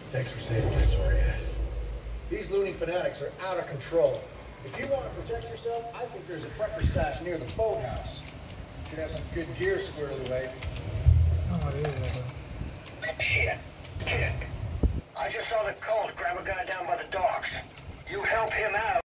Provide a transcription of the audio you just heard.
Thanks for saving my sorry ass. These loony fanatics are out of control. If you want to protect yourself, I think there's a prepper stash near the boathouse. Should have some good gear squared away. Shit. I just saw the cult grab a guy down by the docks. You help him out.